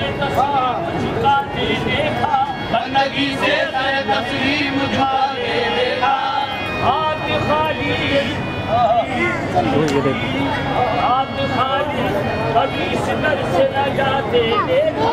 झुकाते देखा, बंदगी से सर तस्लीम झुकाते देखा। हाथ खाली हाथ खाली कभी सिदर से न जाते देखा।